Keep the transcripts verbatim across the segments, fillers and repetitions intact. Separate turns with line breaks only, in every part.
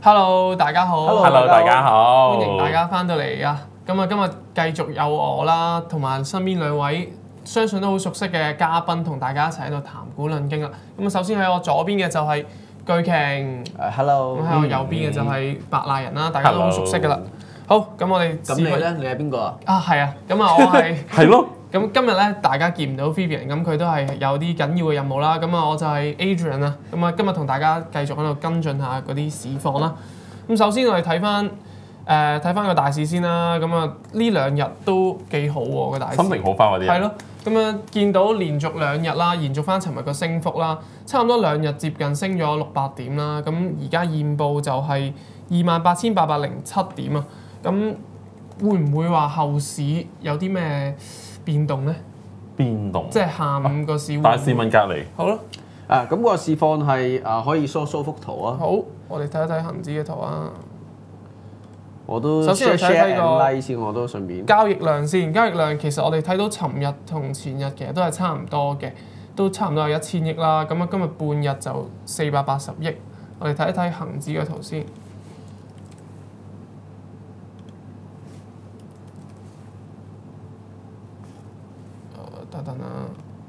Hello， 大家好。
Hello， 大家好。
歡迎大家翻到嚟啊！咁啊，今日繼續有我啦，同埋身邊兩位相信都好熟悉嘅嘉賓，同大家一齊喺度談古論今啦。咁啊，首先喺我左邊嘅就係巨瓊，
誒 Hello。
咁喺我右邊嘅就係白賴人啦，大家都好熟悉噶啦。好，咁我哋
咁你咧？你係邊個啊？
啊，係啊，咁啊，我係
係咯。
咁今日咧，大家見唔到 Vivian， 咁佢都係有啲緊要嘅任務啦。咁啊，我就係 Adrian 啊。咁啊，今日同大家繼續喺度跟進下嗰啲市況啦。咁首先我哋睇翻誒睇翻個大市先啦。咁啊，呢兩日都幾好喎個大市。
心情好翻嗰啲。
係咯。咁啊，見到連續兩日啦，延續翻尋日個升幅啦，差唔多兩日接近升咗六百點啦。咁而家現報就係二萬八千八百零七點啊。咁會唔會話後市有啲咩變動咧？
變動，
即係下午個市會會。
大市問隔離。
好咯。
啊，咁、那個市況係啊，可以 show show 幅圖啊。
好，我哋睇一睇恒指嘅圖啊。
我都
首先我睇睇個
like 先，我都順便。
交易量先，交易量其實我哋睇到尋日同前日其實都係差唔多嘅，都差唔多有一千億啦。咁啊，今日半日就四百八十億。我哋睇一睇恒指嘅圖先。等等啊，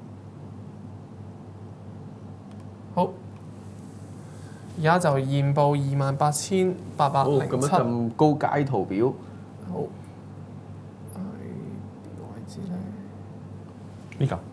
好，而家就現報二萬八千八百零七。
咁樣咁高階圖表。
好，係邊個位置咧？
呢個。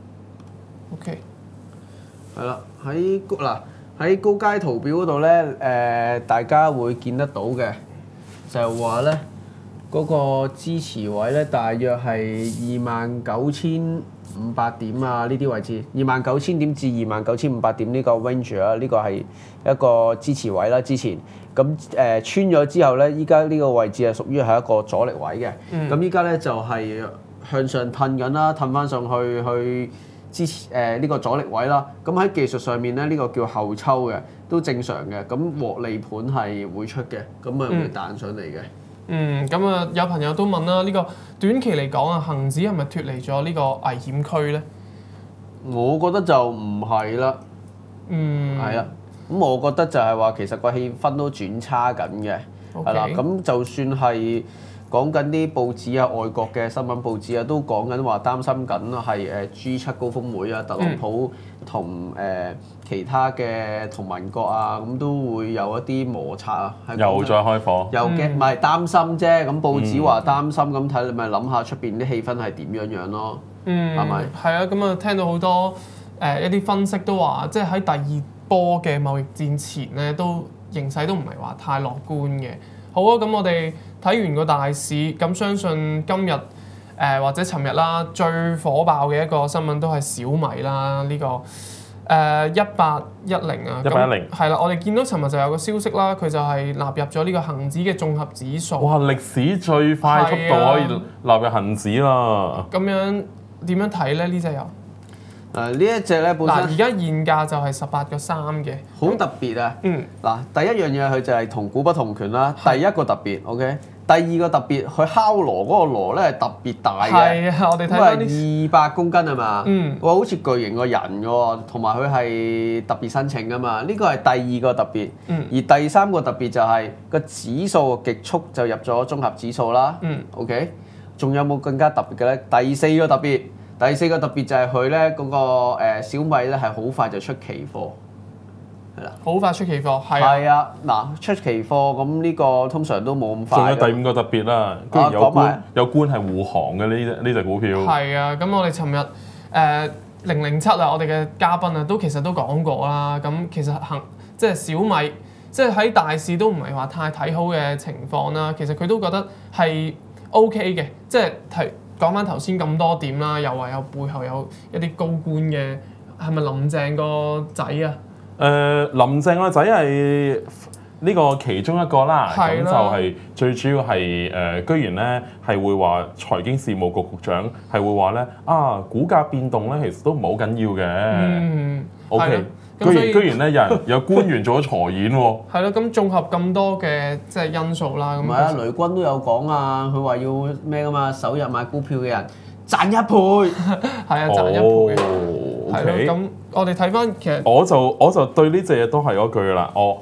OK。
係啦，喺高嗱喺高階圖表嗰度咧，誒、呃、大家會見得到嘅，就係話咧。嗰個支持位咧，大約係二萬九千五百點啊！呢啲位置，二萬九千點至二萬九千五百點呢個 range 啊，呢個係一個支持位啦。之前咁誒、呃、穿咗之後咧，依家呢個位置係屬於係一個阻力位嘅。咁依家咧就係、是、向上褪緊啦，褪翻上去去支持誒呢、呃這個阻力位啦。咁喺技術上面咧，呢、這個叫後抽嘅，都正常嘅。咁獲利盤係會出嘅，咁啊會彈上嚟嘅。
嗯，咁啊有朋友都問啦，呢、這個短期嚟講啊，恒指係咪脫離咗呢個危險區咧？
我覺得就唔係啦。
嗯。係
啊，咁我覺得就係話其實個氣氛都轉差緊嘅，係啦。咁就算係講緊啲報紙啊，外國嘅新聞報紙啊，都講緊話擔心緊係誒 G 七高峰會啊，特朗普同誒、呃、其他嘅同盟國啊，咁都會有一啲摩擦啊。
又再開火。
又驚，唔係擔心啫。咁報紙話擔心，咁睇你咪諗下出邊啲氣氛係點樣樣咯。
嗯，
係咪？
係啊，咁啊聽到好多誒、呃、一啲分析都話，即係喺第二波嘅貿易戰前咧，都形勢都唔係話太樂觀嘅。好啊，咁我哋睇完個大市，咁相信今日誒、呃、或者尋日啦，最火爆嘅一個新聞都係小米啦，呢、這個誒一八一零啊，
一八一零
係啦，我哋見到尋日就有個消息啦，佢就係納入咗呢個恒指嘅綜合指數。
哇！歷史最快速度可以納入恒指啦。
咁樣點樣睇咧？呢隻油？
誒呢一隻咧本身
嗱，而家現價就係十八個三嘅，
好特別啊！
嗯，
嗱，第一樣嘢佢就係同股不同權啦，第一個特別 ，OK。第二個特別，佢敲鑼嗰個鑼咧係特別大嘅，
係啊，我哋睇翻
啲二百公斤係嘛？
嗯，
哇，好似巨型個人嘅喎，同埋佢係特別申請㗎嘛。呢個係第二個特別，
嗯，
而第三個特別就係個指數極速就入咗綜合指數啦，
嗯
，OK。仲有冇更加特別嘅咧？第四個特別。第四個特別就係佢咧嗰個、呃、小米咧係好快就出期貨，係啦，
好快出期貨，係啊，
係啊，嗱出期貨咁呢個通常都冇咁快。
仲有第五個特別啦，居然有官、啊、有官係護航嘅呢隻呢隻股票。
係啊，咁我哋尋日誒零零七啊，我哋嘅嘉賓啊都其實都講過啦。咁其實行即係小米，即係喺大市都唔係話太睇好嘅情況啦。其實佢都覺得係 OK 嘅，即係提。講翻頭先咁多點啦，又話有背後有一啲高官嘅，係咪林鄭個仔啊？誒、
呃，林鄭個仔係呢個其中一個啦，咁就係最主要係誒、呃，居然咧係會話財經事務局局長係會話咧啊，股價變動咧其實都唔係好緊要嘅。
嗯
，OK。居然居然咧有人有官員做咗財演喎。
係咯，咁綜合咁多嘅即係因素啦。
唔係啊，雷軍都有講啊，佢話要咩噶嘛，首日買股票嘅人賺一倍。
係啊，賺一倍。
哦，
係咯，咁我哋睇翻其實
我就我就對呢隻嘢都係嗰句啦，我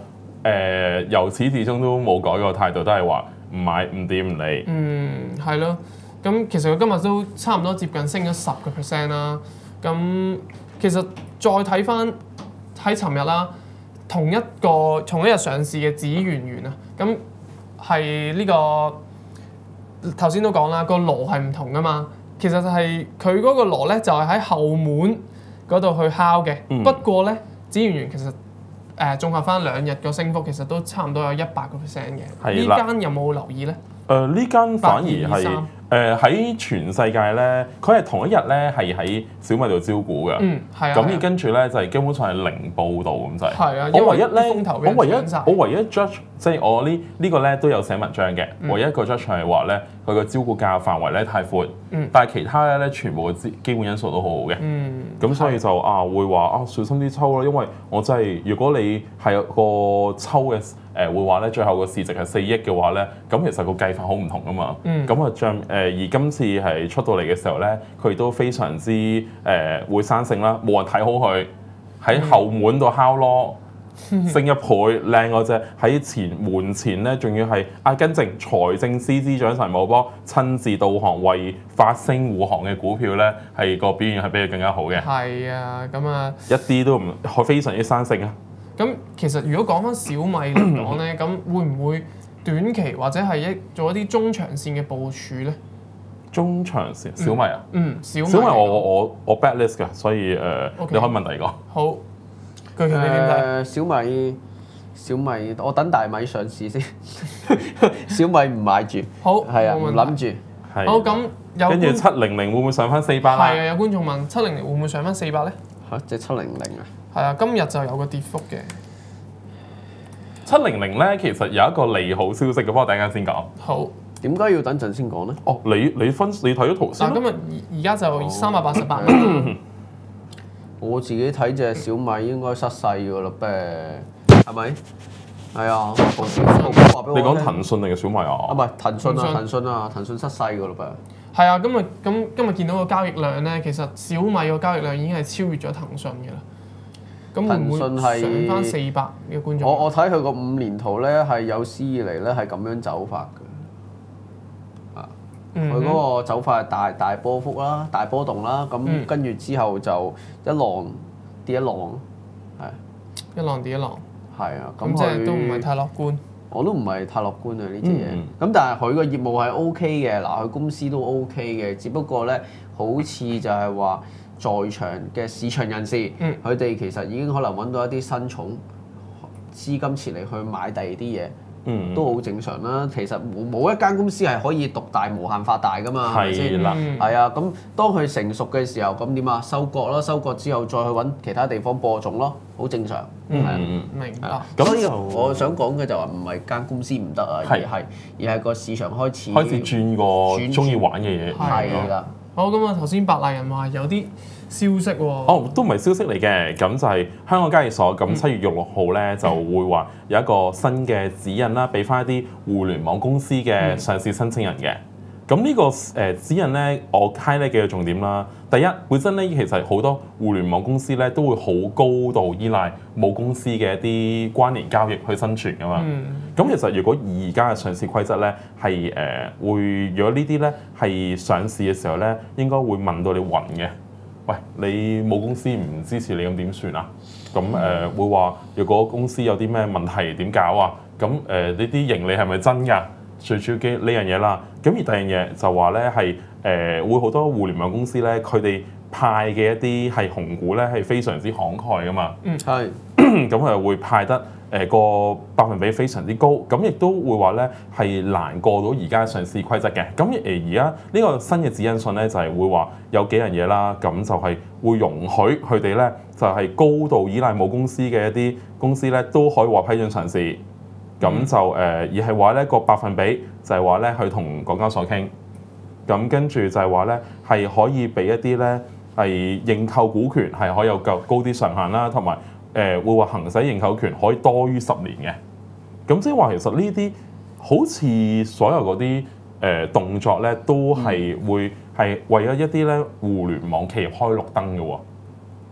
呃、由始至終都冇改過態度，都係話唔買唔掂唔理。
嗯，係咯。咁其實佢今日都差唔多接近升咗十個 percent 啦。咁其實再睇翻喺尋日啦，同一個同一日上市嘅紫圓圓啊，咁係呢個頭先都講啦，個螺係唔同噶嘛。其實就係佢嗰個螺咧，就係喺後門嗰度去敲嘅。
嗯、不
不過咧，紫圓圓其實誒、呃、綜合翻兩日個升幅，其實都差唔多有一百個 percent 嘅。呢間有冇留意咧？
誒呢間反而係誒喺全世界咧，佢係同一日咧係喺小米度招股嘅。
嗯，係啊。
咁而跟住咧就係基本上係零報導咁滯。
係啊，
我唯一咧，我唯一我唯一 judge 即係我呢呢個咧都有寫文章嘅。嗯、唯一一個 judge 係話咧，佢個招股價範圍咧太闊。嗯。但係其他咧全部嘅基基本因素都好好嘅。嗯。咁所以就啊會話啊小心啲抽啦，因為我真係如果你係有個抽嘅。誒會話咧，最後個市值係四億嘅話咧，咁其實個計法好唔同噶嘛。咁啊、嗯，將誒而今次係出到嚟嘅時候咧，佢都非常之誒、呃、會生性啦，冇人睇好佢喺後門度敲咯，嗯、升一倍靚嗰隻喺前門前咧，仲要係阿根廷財政司司長陳茂波親自導航為發聲護航嘅股票咧，係個表現係比佢更加好嘅。
係啊，咁啊，
一啲都唔非常之生性啊！
咁其實如果講翻小米嚟講咧，咁會唔會短期或者係一做一啲中長線嘅部署咧？
中長線小米啊？
嗯，小米。
小米我我我 bad list 㗎，所以誒、呃 okay. 你可以問第二個。
好，具體你點睇？
小米小米，我等大米上市先。小米唔買住。好。係啊，唔諗住。
係。好，咁有
跟住七零零會唔會上翻四百啦？
係啊，有觀眾問七零零會唔會上翻四百咧？
嚇！即係七零零啊？
係啊，今日就有個跌幅嘅。
七零零咧，其實有一個利好消息嘅，不過等陣先講。
好。
點解要等陣先講咧？
哦，你你分你睇咗圖先。
嗱，今日而而家就三百八十八蚊。
我自己睇隻小米應該失勢㗎啦，係咪？係啊。
你講騰訊定係小米啊？
啊，唔係騰訊啊，騰訊啊，騰訊失勢㗎啦噃。
係啊，今日咁今日見到個交易量咧，其實小米個交易量已經係超越咗騰訊嘅啦。咁會唔會上翻四百嘅觀眾？
我我睇佢個五年圖咧，係有史以嚟咧係咁樣走法嘅。啊，佢嗰、嗯、個走法係大大波幅啦，大波動啦，咁、嗯、跟住之後就一浪跌一浪，係
一浪跌一浪。係
啊，
咁即係都唔係太樂觀。
我都唔係太樂觀啊呢隻嘢，咁、嗯、但係佢個業務係 O K 嘅，嗱佢公司都 O K 嘅，只不過咧好似就係話在場嘅市場人士，佢哋、嗯、其實已經可能揾到一啲新寵資金撤離去買第二啲嘢，嗯、都好正常啦。其實冇冇一間公司係可以獨大無限發大噶嘛，係咪先？係啊，咁當佢成熟嘅時候，咁點啊？收割咯，收割之後再去揾其他地方播種咯，好正常。
嗯，啊、明白。
咁所以我想講嘅就話唔係間公司唔得啊，而係而係個市場開始
開始轉個中意玩嘅嘢。
係啦。
好，咁啊頭先白賴人話有啲消息喎。
哦，都唔係消息嚟嘅，咁就係香港交易所咁七月六號咧就會話有一個新嘅指引啦，俾翻一啲互聯網公司嘅上市申請人嘅。咁呢個誒指引咧，我 highlight 幾個重點啦。第一，本身咧其實好多互聯網公司咧都會好高度依賴母公司嘅一啲關聯交易去生存噶嘛。咁、嗯、其實如果而家嘅上市規則咧係誒會，如果呢啲咧係上市嘅時候咧，應該會問到你暈嘅。喂，你母公司唔支持你咁點算啊？咁誒、呃、會話，如果公司有啲咩問題點搞啊？咁誒呢啲盈利係咪真㗎？最主要嘅呢樣嘢啦，咁而第二樣嘢就話咧係誒會好多互聯網公司咧，佢哋派嘅一啲係紅股咧係非常之慷慨噶嘛，
嗯係，
咁佢會派得誒個百分比非常之高，咁亦都會話咧係難過到而家上市規則嘅，咁誒而家呢個新嘅指引信咧就係會話有幾樣嘢啦，咁就係會容許佢哋咧就係高度依賴母公司嘅一啲公司咧都可以話批准上市。咁就誒、呃，而係話咧個百分比就係話咧去同港交所傾，咁跟住就係話咧係可以俾一啲咧係認購股權係可以有夠高啲上限啦，同埋誒會話行使認購權可以多於十年嘅。咁即係話其實呢啲好似所有嗰啲誒動作咧都係會係為咗一啲咧互聯網企業開綠燈嘅喎。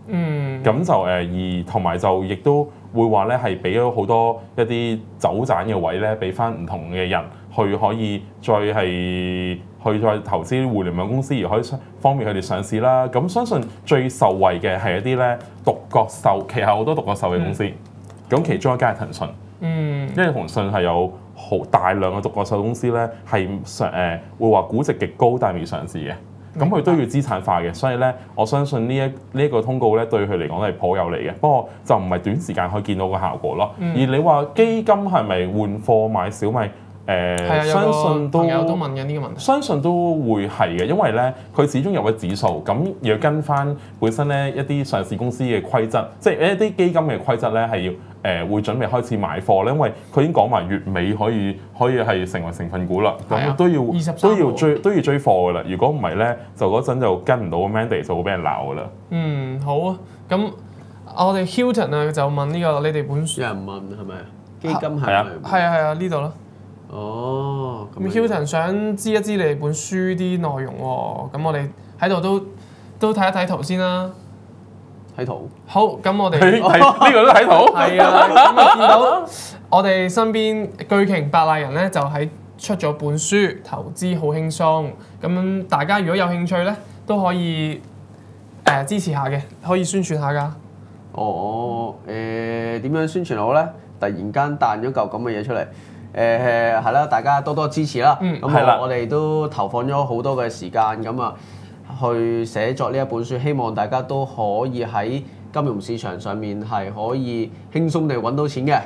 嗯，
咁就誒而同埋就亦都會話咧係俾咗好多一啲走盞嘅位咧，俾翻唔同嘅人去可以再係去再投資互聯網公司，而可以方便佢哋上市啦。咁相信最受惠嘅係一啲咧獨角獸，旗下好多獨角獸嘅公司。咁、嗯、其中一間係騰訊，
嗯，
因為騰訊係有好大量嘅獨角獸公司咧，係上誒會話估值極高，但係未上市嘅。咁佢都要資產化嘅，所以咧，我相信呢一呢一個通告咧，對佢嚟講都係頗有利嘅。不過就唔係短時間可以見到個效果咯。嗯、而你話基金係咪換貨買小米？誒、呃，相信都
有都問緊呢個問題。
相信都會係嘅，因為咧，佢始終有個指數，咁要跟翻本身咧一啲上市公司嘅規則，即係一啲基金嘅規則咧係要誒、呃、會準備開始買貨咧，因為佢已經講埋月尾可以可以係成為成分股啦，咁、啊、都要都要追都要追貨噶啦。如果唔係咧，就嗰陣就跟唔到個 mandate 就會俾人鬧噶啦。
嗯，好啊，咁我哋 Hilton 啊就問呢、這個你哋本書
有人問係咪基金係咪？
係啊
係啊係啊呢度咯。
哦，
咁 Hilton 想知一知你哋本書啲內容喎，咁我哋喺度都都睇一睇圖先啦。
睇圖。
好，咁我哋
睇呢個都睇圖。
係啊，咁啊見到我哋身邊巨鯨百麗人咧就喺出咗本書《投資好輕鬆》，咁大家如果有興趣咧都可以誒、呃、支持下嘅，可以宣傳下㗎。
哦，誒、呃、點樣宣傳好咧？突然間彈咗嚿咁嘅嘢出嚟。誒係啦，大家多多支持啦。咁、嗯、我我哋都投放咗好多嘅時間，咁啊去寫作呢一本書，希望大家都可以喺金融市場上面係可以輕鬆地揾到錢嘅。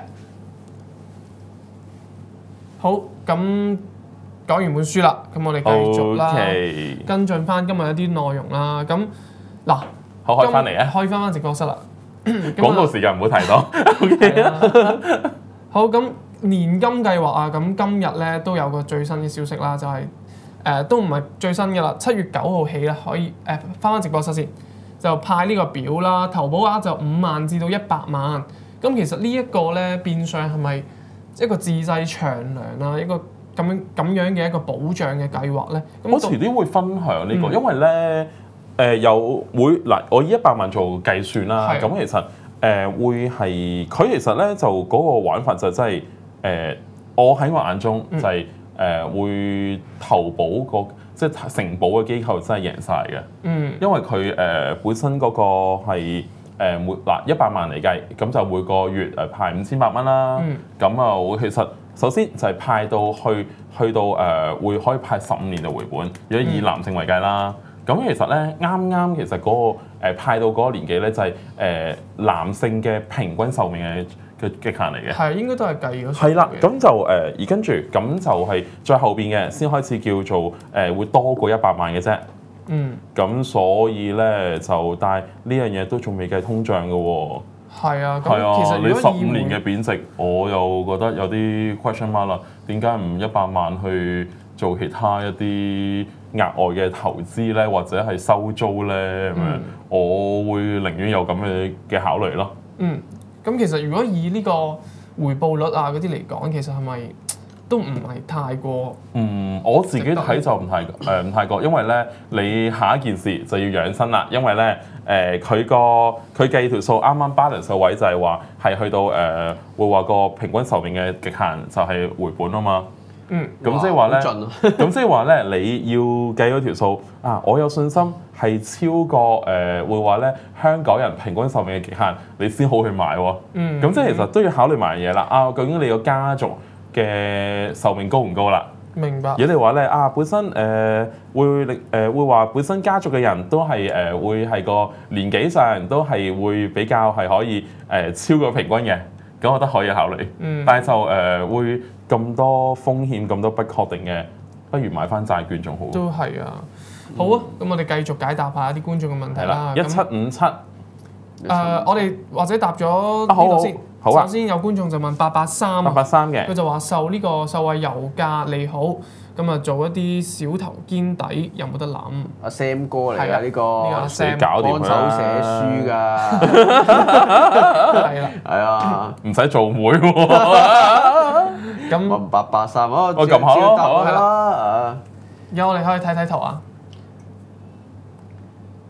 好，咁講完本書啦，咁我哋繼續啦，okay. 跟進翻今日一啲內容啦。咁嗱，
好開翻嚟啊！
開翻翻直播室啦。
廣告時間唔好太多。Okay.
好咁。年金計劃啊，咁今日咧都有個最新嘅消息啦，就係、是、誒、呃、都唔係最新嘅啦，七月九號起啦，可以誒翻返直播室先，就派呢個表啦，投保額就五萬至到一百萬。咁其實呢一個咧變相係咪一個自製長糧啊？一個咁樣咁樣嘅一個保障嘅計劃咧？
我遲啲會分享呢、這個，嗯、因為咧誒又會嗱，我以一百萬做計算啦，咁其實誒、呃、會係佢其實咧就嗰個玩法就真係。誒、呃，我喺我眼中就係、是、誒、呃、會投保個即係承保嘅機構真係贏晒嘅，嗯，因為佢誒、呃、本身嗰個係誒每嗱一百萬嚟計，咁就每個月誒派五千八蚊啦，咁啊、嗯、會其實首先就係派到去去到誒、呃、會可以派十五年嘅回本，如果以男性為計啦，咁、嗯、其實咧啱啱其實嗰、那個、呃、派到嗰個年紀咧就係、是、誒、呃、男性嘅平均壽命嘅嘅極限嚟嘅，係
應該都係計咗。
係啦，咁就誒、呃、而跟住咁就係最後邊嘅先開始叫做誒、呃、會多過一百萬嘅啫。嗯。咁所以咧就，但係呢樣嘢都仲未計通脹嘅喎。係啊。係啊。其實你十五年嘅貶值，我又覺得有啲 question mark 啦。點解唔一百萬去做其他一啲額外嘅投資咧，或者係收租咧咁樣？嗯、我會寧願有咁嘅嘅考慮咯。嗯。咁其實如果以呢個回報率啊嗰啲嚟講，其實係咪都唔係太過？嗯，我自己睇就唔太誒唔太過，因為咧你下一件事就要養生啦，因為咧誒佢個佢計條數啱啱 balance 個位就係話係去到誒、呃、會話個平均壽命嘅極限就係回本啊嘛。嗯，咁即係話咧，咁即係話咧，你要計嗰條數啊！我有信心係超過誒、呃，會話咧香港人平均壽命嘅極限，你先好去買喎。嗯，咁即係其實都要考慮埋嘢啦。啊，究竟你個家族嘅壽命高唔高啦？明白。如果你話咧啊，本身誒、呃、會力誒、呃、會話本身家族嘅人都係誒、呃、會係個年紀上都係會比較係可以誒、呃、超過平均嘅，咁我覺得可以考慮。嗯，但係就誒、呃、會。咁多風險，咁多不確定嘅，不如買翻債券仲好。都係啊，好啊，咁、嗯、我哋繼續解答下啲觀眾嘅問題啦。一七五七，誒，我哋或者答咗呢個先。好啊。首先有觀眾就問八八三，八八三嘅，佢就話受呢個受惠油價利好，咁啊做一啲小頭肩底有冇得諗？阿 Sam 哥嚟㗎呢個，呢個阿 Sam 幫手寫書㗎，係啦，係啊，唔使做妹喎。咁八八三，我我撳下咯，係啦。而家我哋可以睇睇圖啊。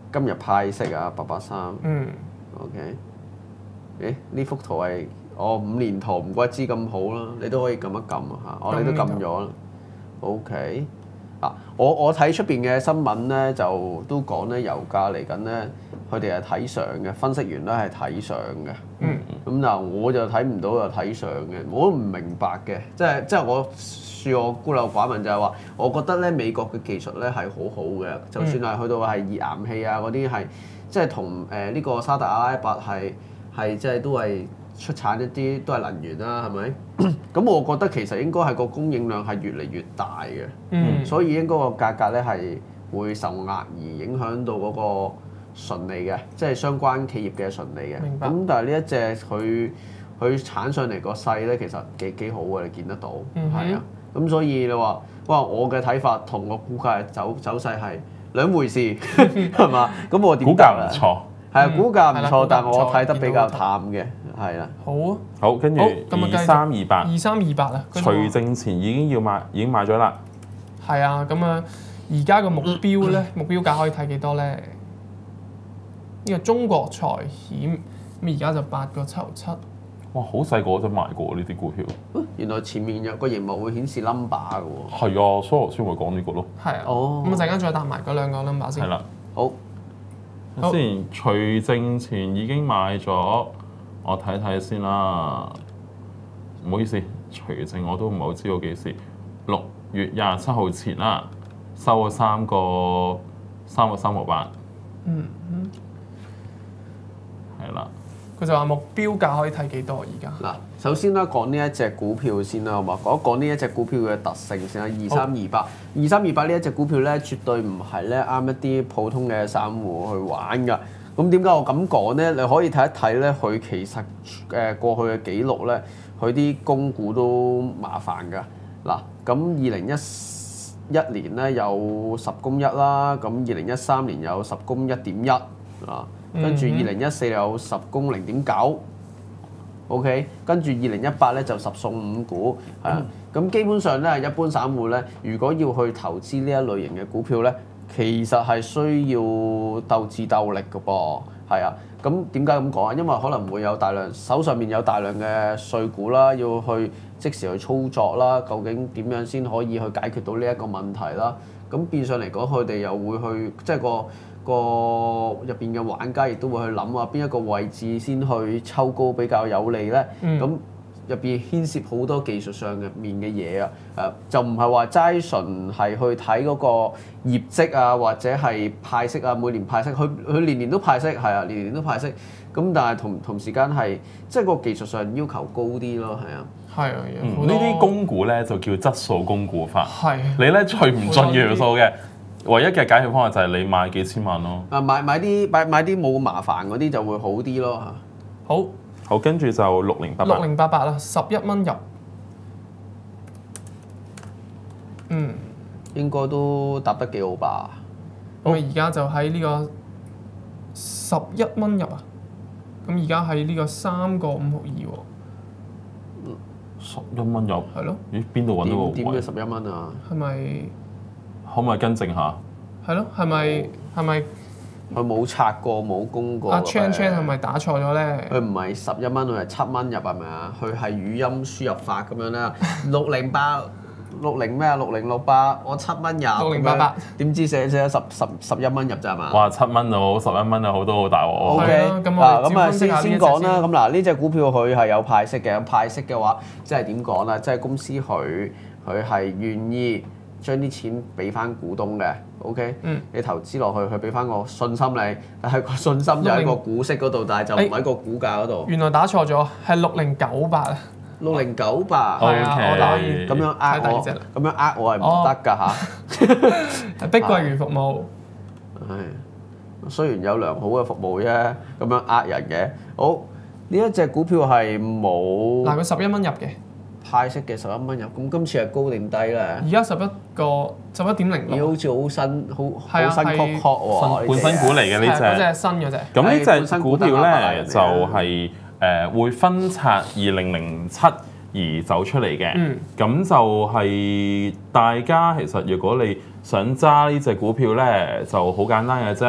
今日派息啊，八八三。
嗯，
OK。誒呢幅圖係我五年圖唔怪之咁好啦，你都可以撳一撳啊嚇，我哋都撳咗啦。OK。嗱，我我睇出邊嘅新聞咧，就都講咧油價嚟緊咧，佢哋係睇上嘅，分析員都係睇上嘅。
嗯。
咁嗱，我就睇唔到又睇上嘅，我都唔明白嘅，即係即係我恕我孤陋寡聞就係話，我覺得咧美國嘅技術咧係好好嘅，就算係去到係熱岩氣啊嗰啲係，即係同誒呢個沙特阿拉伯係係即係都係出產一啲都係能源啦，係咪？咁我覺得其實應該係個供應量係越嚟越大嘅，
嗯，
所以應該個價格咧係會受壓而影響到嗰個純利嘅，即係相關企業嘅純利嘅。
明白。
咁但係呢一隻佢佢產上嚟個勢咧，其實幾幾好嘅，你見得到，
嗯哼
係啊。咁所以你話，哇！我嘅睇法同個股價走走勢係兩回事，係嘛？咁我點
股價唔錯，
係啊，股價唔
係啦
錯，但係
股價唔錯
我睇得比較淡嘅，係啦。
好啊，
好，跟住
好咁啊繼續
二三二八，
二三二八啊，跟住
除淨前已經要買，已經買咗啦。
係啊，咁啊，而家個目標咧，目標價可以睇幾多咧？呢個中國財險咁而家就八個七毫七。
哇，好細個都買過呢啲股票。
原來前面有個熒幕會顯示 number 嘅喎。
係啊，所以我先會講呢個咯。
係啊，
哦
咁啊陣間再答埋嗰兩個 number 先。
係啦，
好，
好
先除淨前已經買咗，我睇睇先啦。唔好意思，除淨我都唔係好知道幾時。六月廿七號前啦，收咗三個三個三毫八。
嗯嗯，
係啦。
佢就話目標價可以睇幾多而家？
嗱，首先咧講呢一隻股票先啦，好嘛？講一講呢一隻股票嘅特性先啦。二三二八，二三二八呢一隻股票咧，絕對唔係咧啱一啲普通嘅散戶去玩㗎。咁點解我咁講咧？你可以睇一睇咧，佢其實誒過去嘅記錄咧，佢啲供股都麻煩㗎。嗱，咁二零一一年咧有十供一啦，咁二零一三年有十供一點一啊。跟住二零一四有十供零點九，OK，跟住二零一八咧就十送五股，係啊，咁基本上咧一般散戶咧，如果要去投資呢一類型嘅股票咧，其實係需要鬥智鬥力嘅噃，係啊，咁點解咁講啊？因為可能會有大量手上面有大量嘅碎股啦，要去即時去操作啦，究竟點樣先可以去解決到呢一個問題啦？咁變相嚟講，佢哋又會去即係個。個入邊嘅玩家亦都會去諗話邊一個位置先去抽高比較有利咧，咁入邊牽涉好多技術上嘅面嘅嘢啊，誒就唔係話齋純係去睇嗰個業績啊，或者係派息啊，每年派息，佢佢年年都派息，係啊，年年都派息，咁但係同同時間係即係個技術上要求高啲咯，係啊。
係啊，
嗯，呢啲供股咧就叫質素供股法。
係。
你咧除唔盡樣數嘅。唯一嘅解決方法就係你買幾千萬咯。
啊，買買啲買買啲冇咁麻煩嗰啲就會好啲咯嚇。
好，
好，跟住就六零八八。
六零八八啦，十一蚊入。嗯，
應該都答得幾好吧？
咁啊，而家就喺呢個十一蚊入啊。咁而家喺呢個三個五毫二喎。
十一蚊入。
係咯。
咦？邊度揾到個位？
點嘅十一蚊啊？
係咪？
可唔可以更正下？
係咯，係咪係咪？
佢冇拆過，冇供過。
阿 Chan Chan 係咪打錯咗咧？
佢唔係十一蚊，佢係七蚊入係咪啊？佢係語音輸入法咁樣啦。六零八六零咩啊？六零六八，我七蚊入。
六零八八。
點知寫寫咗十十十一蚊入咋嘛？
哇！七蚊就好，十一蚊就好，都好大鑊。
O K，
嗱咁啊，
先先講啦。咁嗱，呢隻股票佢係有派息嘅。派息嘅話，即係點講啦？即係公司佢佢係願意將啲錢俾翻股東嘅。OK，
嗯，
你投資落去，佢俾翻個信心你，但係個信心就喺個股息嗰度，但係就唔喺個股價嗰度。
原來打錯咗，係六零九八啊！
六零九八，
係啊，我打完
咁樣呃我，咁樣呃我係唔得㗎嚇。
碧桂園服務，
係雖然有良好嘅服務啫，咁樣呃人嘅。好，呢一隻股票係冇
嗱，佢十一蚊入嘅。
派息嘅十一蚊入，咁今次係高定低咧？
而家十一個十一點零六，
咦，好似好新，好好
係啊
新 call call 喎，
半新股嚟嘅呢隻，
嗰隻新嗰隻。
咁呢隻股票咧就係誒會分拆二零零七而走出嚟嘅。
嗯，
咁就係大家其實如果你想揸呢隻股票咧，就好簡單嘅啫，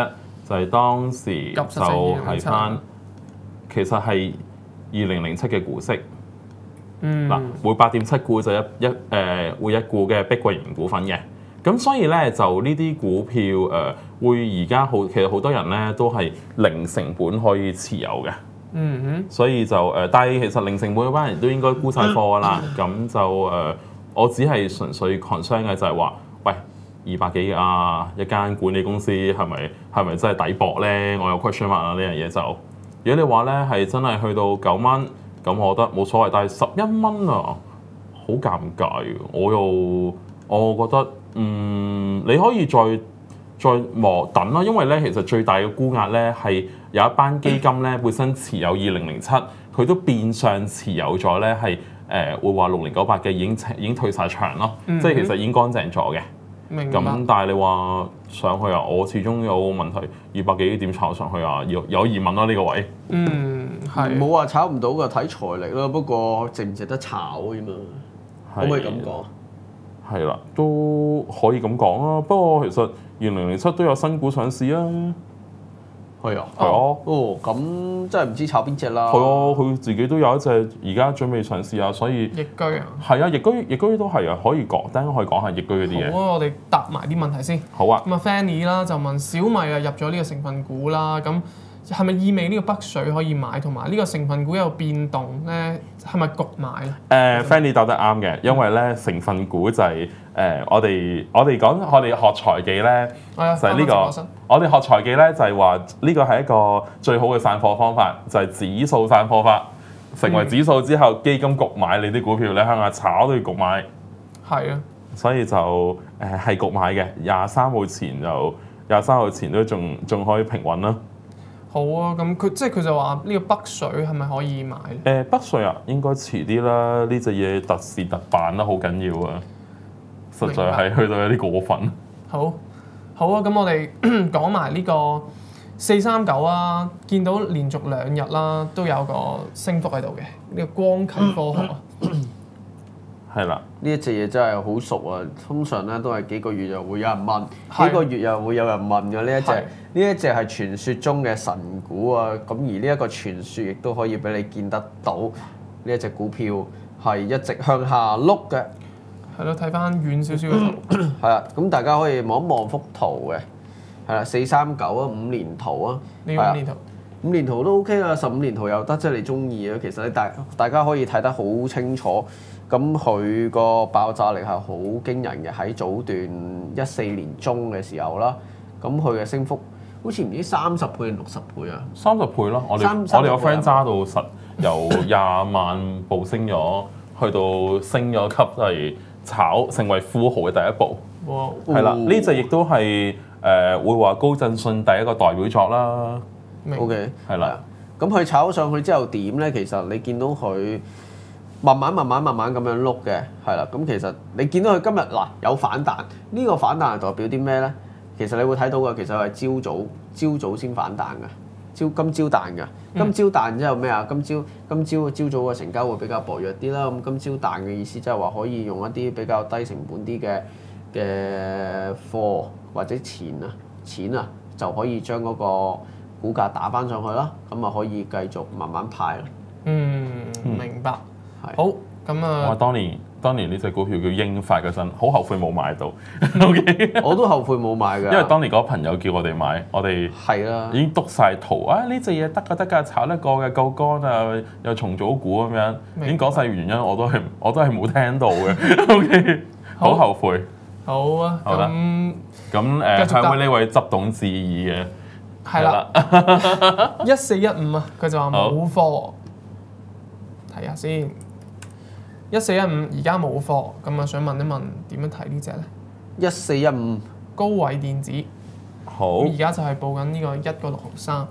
就係當時就係翻，其實係二零零七嘅股息。
嗯，
嗱，每八點七股就一一誒、呃、會一股嘅碧桂園股份嘅。咁所以咧就呢啲股票誒、呃、會而家好，其實好多人咧都係零成本可以持有嘅。
嗯哼，
所以就誒、呃，但係其實零成本嗰班人都應該沽晒貨㗎啦。咁就誒、呃，我只係純粹 concern 嘅就係話，喂，二百幾啊，一間管理公司係咪係咪真係抵搏咧？我有 question mark 啊呢樣嘢就，如果你話咧係真係去到九蚊，咁我覺得冇所謂。但係十一蚊啊，好尷尬嘅。我又我覺得嗯，你可以再再磨等啦，因為咧其實最大嘅沽壓咧係有一班基金咧本身持有二零零七，佢都變相持有咗咧係誒會話六零九八嘅已經已經退晒場咯，嗯、即係其實已經乾淨咗嘅。
明白。
咁但係你話上去啊，我始終有問題，二百幾點炒上去啊？有有疑問咯呢個位。
嗯，係。
冇話炒唔到嘅，睇財力咯。不過值唔值得炒啫嘛？可唔可以咁講？
係啦，都可以咁講啊。不過其實二零零七都有新股上市啊。
係啊，
係啊。
哦，咁真係唔知炒邊隻啦。
係啊，佢自己都有一隻而家準備上市啊，所以。
易居啊。係
啊，易居易居都係啊，可以講，等陣可以講下易居嗰啲嘢。
好啊，我哋答埋啲問題先。
好啊。
咁啊，Fanny 啦就問小米啊入咗呢個成分股啦，咁係咪意味呢個北水可以買，同埋呢個成分股有變動咧？係咪焗買咧？誒、
呃、，Fanny 答得啱嘅，因為咧成分股就係、是、誒、呃、我哋我哋講我哋學財技咧，
哎、
就係呢、這個我哋學財技咧就係話呢個係一個最好嘅散貨方法，就係、是、指數散貨法。成為指數之後，基金焗買你啲股票，你向下炒都要焗買。
係啊，
所以就誒係焗買嘅，廿三號前就廿三號前都仲仲可以平穩啦。
好啊，咁佢即係佢就話呢個北水係咪可以買咧？誒、
呃、北水啊，應該遲啲啦。呢隻嘢特事特辦啦，好緊要啊！實在係去到有啲過分。
好，好啊，咁我哋講埋呢個四三九啊，見到連續兩日啦，都有個升幅喺度嘅。呢、這個光啟科學啊，
係啦，
呢一隻嘢真係好熟啊！通常咧都係幾個月就會有人問，幾個月又會有人問嘅呢一隻。呢一隻係傳說中嘅神股啊！咁而呢一個傳說亦都可以俾你見得到，呢一隻股票係一直向下碌嘅。
係咯，睇翻遠少少嘅圖。
係啦，咁大家可以望一望幅圖嘅。係啦，四三九啊，五年圖啊。
呢個五年圖。
五年圖都 OK 啦，十五年圖又得，即係你中意啊。其實你大大家可以睇得好清楚。咁佢個爆炸力係好驚人嘅，喺早段一四年中嘅時候啦，咁佢嘅升幅好似唔知三十倍定六十倍啊？
三十倍咯，我哋我哋個 friend 揸到實由廿萬步升咗，去到升咗級係炒成為富豪嘅第一步。
哇！
係啦，呢隻亦都係誒會話高振信第一個代表作啦。
OK，
係啦。
咁佢炒上去之後點咧？其實你見到佢。慢慢慢慢慢慢咁樣碌嘅，係啦。咁其實你見到佢今日嗱有反彈，呢、這個反彈係代表啲咩咧？其實你會睇到嘅，其實係朝早朝早先反彈嘅，朝今朝彈嘅。今朝彈之後咩啊？今朝今朝朝早嘅成交會比較薄弱啲啦。咁今朝彈嘅意思即係話可以用一啲比較低成本啲嘅嘅貨或者錢啊錢啊，就可以將嗰個股價打翻上去啦。咁啊可以繼續慢慢派咯。
嗯，明白。
係
好，咁啊！
我當年當年呢隻股票叫英發嗰陣，好後悔冇買到。OK，
我都後悔冇買㗎。
因為當年嗰個朋友叫我哋買，我哋
係啦，
已經篤晒圖啊！呢隻嘢得㗎得㗎，炒得過嘅，夠乾啊，又重組股咁樣，已經講晒原因，我都係我都係冇聽到嘅。OK，好後悔。
好啊，
好啦，咁誒向呢位執董致意嘅
係啦，一四一五啊，佢就話冇貨，睇下先。一四一五而家冇貨，咁啊想問一問點樣睇呢隻咧？
一四一五
高偉電子，
好，
而家就係報緊呢個一個六毫三。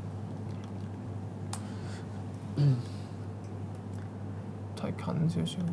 睇近少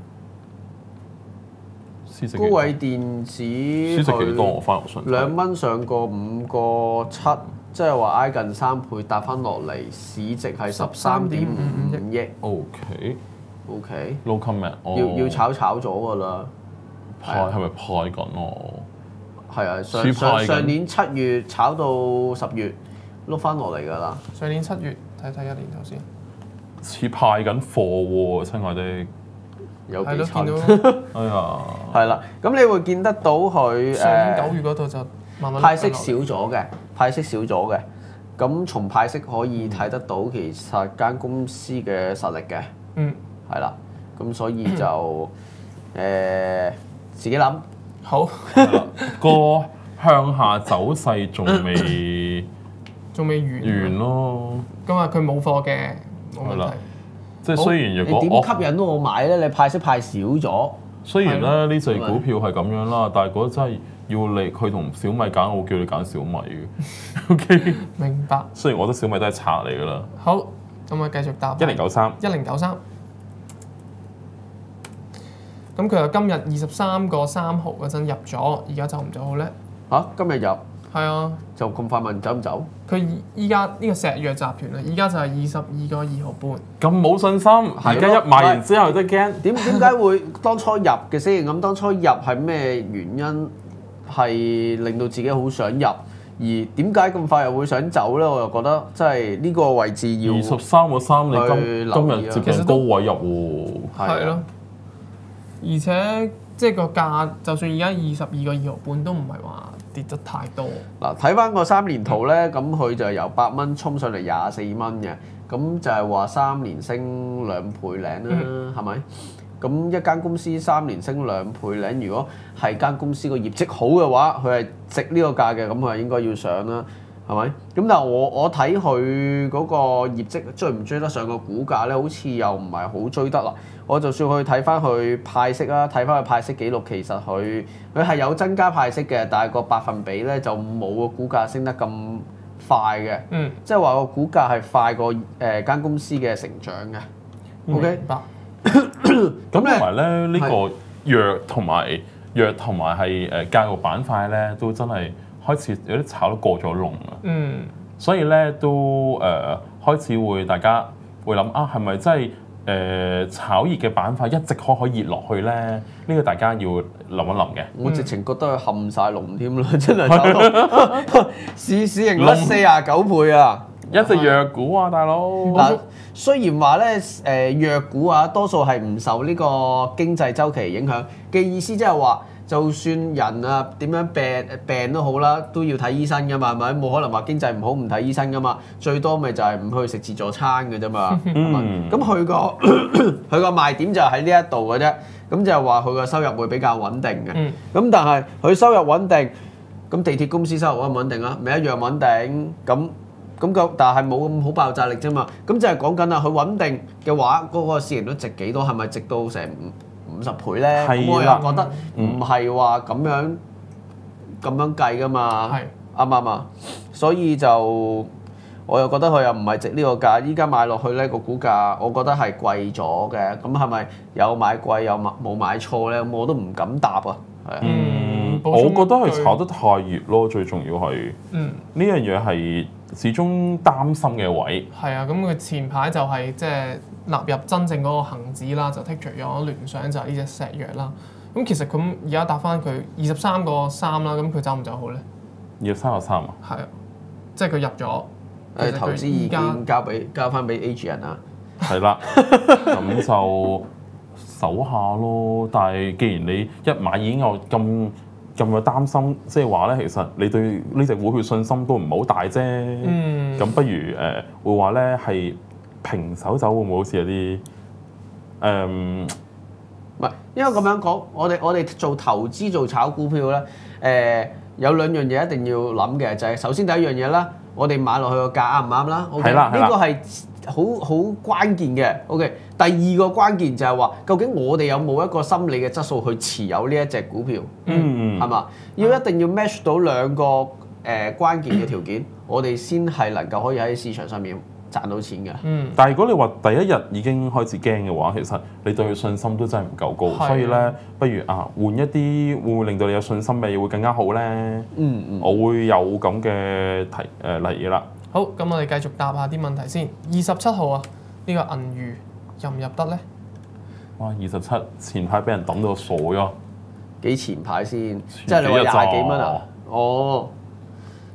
少。
高偉電子
輸值幾多？我翻嚟
兩蚊上過五個七，即係話挨近三倍，搭翻落嚟，市值係十三點五五億。
OK。
OK，
no comment，
要要炒炒咗㗎啦，
派係咪派緊咯？
係啊，上上上年七月炒到十月， 碌翻落嚟㗎啦。
上年七月睇睇一年頭先，
似派緊貨喎，親愛的。
有幾
係咯，見
親？
到
哎呀，
係啦，咁你會見得到佢
上年九
誒
月嗰度就慢慢
派息
落緊
少咗嘅，派息少咗嘅。咁從派息可以睇得到其實間公司嘅實力嘅，
嗯，
係啦。咁所以就誒自己諗。
好，
係啦，個向下走勢仲未
仲未完
完咯。
咁啊，佢冇貨嘅，冇問
係啦
題。
即係雖然如
你
果我
點吸引到我買咧？你派息派少咗，
雖然咧呢隻
係咪
股票係咁樣啦，但係如果真係要你佢同小米揀，我會叫你揀小米嘅。OK，
明白。
雖然我覺得小米都係賊嚟㗎啦。
好，咁啊繼續答。
一零九三，
一零九三。咁佢又今日二十三個三毫嗰陣入咗，而家走唔走好咧？
嚇、今日入
係啊，
就咁快問走唔走？
佢依家呢個石藥集團啊，依家就係二十二個二毫半。
咁冇信心，而家一賣完之後都驚。
點點解會當初入嘅先？咁當初入係咩原因係令到自己好想入？而點解咁快又會想走咧？我又覺得真係呢個位置要
二十三個三，你
去
今
留意啊
今日接近高位入喎。
係咯，而且即係個價，就算而家二十二個二毫半都唔係話跌得太多。
嗱，睇翻個三年圖咧，咁佢就由八蚊衝上嚟廿四蚊嘅，咁就係話三年升兩倍零啦，係咪、咁一間公司三年升兩倍零，如果係間公司個業績好嘅話，佢係值呢個價嘅，咁佢係應該要上啦，係咪？咁但係我我睇佢嗰個業績追唔追得上個股價咧，好似又唔係好追得啦。我就算去睇翻佢派息啦，睇翻佢派息記錄，其實佢佢係有增加派息嘅，但係個百分比咧就冇個股價升得咁快嘅。
嗯，
即係話個股價係快過誒間公司嘅成長嘅。OK，
明白。
咁同
咧
埋咧呢個藥同埋藥同埋係誒教育板塊咧，都真係開始有啲炒得過咗龍啊！
嗯，
所以咧都誒、呃、開始會大家會諗啊，係咪真係誒、呃、炒熱嘅板塊一直可可以熱落去咧？呢、呢個大家要諗一諗嘅。
我直情覺得佢冚晒龍添啦，真係炒到市市盈率四廿九倍啊！
一隻藥股啊，大佬。
嗱，雖然話咧誒藥股啊，多數係唔受呢個經濟周期影響嘅意思，即係話，就算人啊點樣病病都好啦，都要睇醫生噶嘛，係咪？冇可能話經濟唔好唔睇醫生噶嘛，最多咪就係唔去食自助餐嘅啫嘛，係咪？
嗯
咁佢個佢個賣點就喺呢一度嘅啫，咁就係話佢個收入會比較穩定嘅。咁、
嗯
但係佢收入穩定，咁地鐵公司收入穩唔穩定啊？咪一樣穩定咁。咁個但係冇咁好爆炸力啫嘛，咁就係講緊啦，佢穩定嘅話，嗰、個市盈率值幾多？係咪值到成五五十倍咧？咁我
係啦
又覺得唔係話咁樣咁樣計噶嘛，
係
啱唔啱啊？所以就我又覺得佢又唔係值呢個價，依家買落去咧個股價，我覺得係貴咗嘅。咁係咪有買貴有買冇買錯咧？咁我都唔敢答啊，係啊。
嗯，
補充
我覺得係
一句
炒得太熱咯，最重要係
嗯，
呢樣嘢係始終擔心嘅位。
係啊，咁佢前排就係即係納入真正嗰個恆指啦，就剔除咗聯想就係呢隻石藥啦。咁其實咁而家答翻佢二十三個三啦，咁佢走唔走好咧？
二十三個三啊，
係啊，即係佢入咗。其實佢
誒投資意
依家
見交俾交翻俾 A G 人啊，
係啦，咁就守下咯。但係既然你一買已經有咁咁有擔心，即係話咧，其實你對呢隻股票信心都唔係好大啫。
嗯，
咁不如誒、呃、會話咧係平手走會唔會好似有啲誒？嗯
唔係，因為咁樣講，我哋我哋做投資做炒股票咧，誒、有兩樣嘢一定要諗嘅，就係、首先第一樣嘢啦，我哋買落去個價啱唔啱啦？OK，
係啦係啦
呢個係好好關鍵嘅。OK，第二個關鍵就係話，究竟我哋有冇一個心理嘅質素去持有呢一隻股票？
嗯
係嘛？要一定要 match 到兩個誒、呃、關鍵嘅條件，我哋先係能夠可以喺市場上面賺到錢嘅。
嗯，
但係如果你話第一日已經開始驚嘅話，其實你對佢信心都真係唔夠高，
係啊
所以咧，不如啊換一啲會唔會令到你有信心嘅嘢會更加好咧？
嗯嗯。
我會有咁嘅提誒例嘢啦。
好，咁我哋繼續答下啲問題先。二十七號啊，呢、個銀娛入唔入得咧？
哇！二十七前排俾人抌到傻咗，
幾前排先？即
前幾日
係你話廿幾蚊
咋
啊？哦，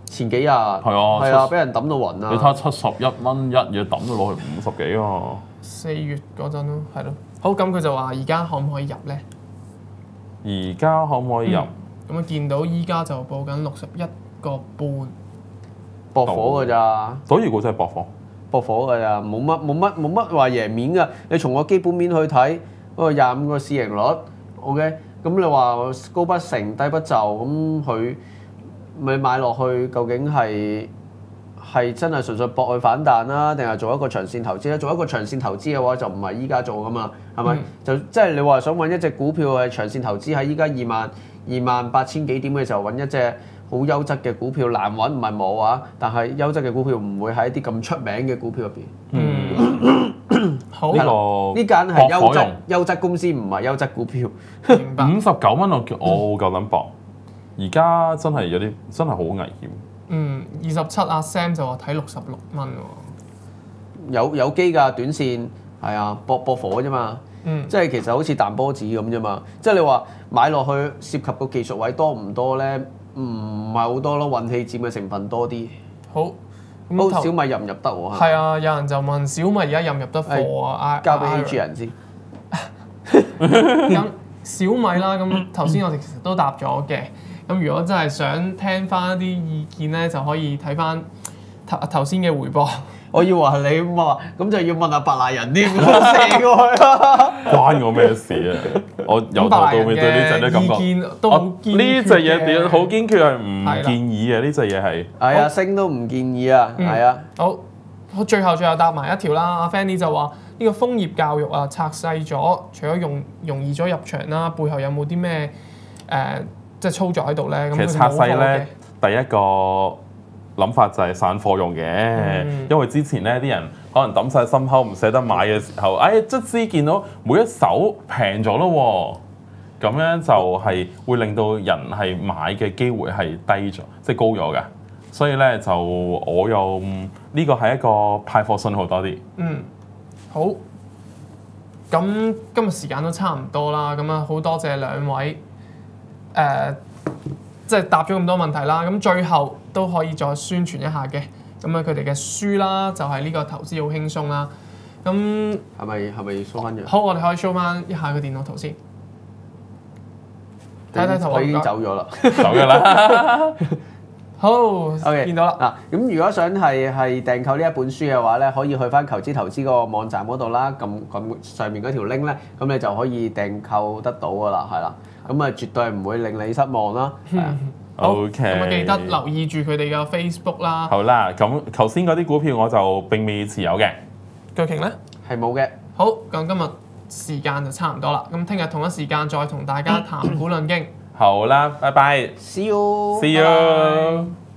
前幾日係
啊
係啊，俾人抌到暈啊！
你睇下七十一蚊一嘢抌到落去五十幾喎。
四月嗰陣咯，係咯。好，咁佢就話而家可唔可以入咧？
而家可唔可以入？
咁啊見到依家就報緊六十一個半，
搏火㗎咋，
所以嗰真係搏火。
搏火㗎咋，冇乜冇乜冇乜話贏面㗎。你從個基本面去睇，嗰個廿五個市盈率 ，OK，咁你話高不成低不就，咁佢咪買落去，究竟係係真係純粹搏佢反彈啦，定係做一個長線投資咧？做一個長線投資嘅話，就唔係依家做㗎嘛，係咪？
嗯、
就即係你話想揾一隻股票係長線投資喺依家二萬二萬八千幾點嘅時候揾一隻好優質嘅股票，難揾唔係冇啊，但係優質嘅股票唔會喺一啲咁出名嘅股票入邊。
嗯，好
呢個
呢間係優質
用
優質公司，唔係優質股票。
明白。
五十九蚊我叫我夠膽搏，而家真係有啲真係好危險。
嗯，二十七阿 Sam 就話睇六十六蚊喎。
有有機㗎，短線係啊，搏搏火啫嘛。
嗯，
即係其實好似彈波子咁啫嘛。即係你話買落去涉及個技術位多唔多咧？唔係好多咯，運氣佔嘅成分多啲。
好。
咁小米入唔入得喎？
係啊，有人就問小米而家入唔入得貨啊？
交俾 A G 人先。
咁小米啦，咁頭先我哋其實都答咗嘅。咁如果真係想聽翻一啲意見咧，就可以睇翻頭頭先嘅回播。
我以為係你話，咁就要問下白賴人添，射過去啦。
關我咩事啊？我由頭到尾對呢隻都感覺，呢隻嘢點好堅決係唔建議嘅，呢隻嘢係。
係啊，升都唔建議啊，係啊。
好，好，最後最後答埋一條啦。阿 Fanny 就話呢個楓葉教育啊，拆細咗，除咗容容易咗入場啦，背後有冇啲咩誒即係操作喺度咧？
其實拆細咧，第一個諗法就係散貨用嘅，嗯、因為之前咧啲人可能抌晒心口唔捨得買嘅時候，哎，即知見到每一手平咗咯喎，咁樣就係會令到人係買嘅機會係低咗，即係高咗嘅。所以咧就我又呢、呢個係一個派貨信號多啲。
嗯，好。咁今日時間都差唔多啦，咁啊好多謝兩位誒。呃即係答咗咁多問題啦，咁最後都可以再宣傳一下嘅，咁啊佢哋嘅書啦，就係呢個投資好輕鬆啦。咁
係咪係咪 show 翻嘅？
好，我哋可以 show 翻一下個電腦圖先，睇睇圖。
佢已經走咗啦，
走咗啦。
好
，OK，
見到啦。
嗱，咁如果想係係訂購呢一本書嘅話咧，可以去翻投資投資個網站嗰度啦，撳撳上面嗰條 link 咧，咁你就可以訂購得到噶啦，係啦。咁啊，絕對唔會令你失望啦。
OK，
咁啊記得留意住佢哋嘅 Facebook 啦。
好啦，咁頭先嗰啲股票我就並未持有嘅。
巨鯨咧
係冇嘅。
好，咁今日時間就差唔多啦。咁聽日同一時間再同大家談股論經。
好啦，拜拜。
See you。
See you。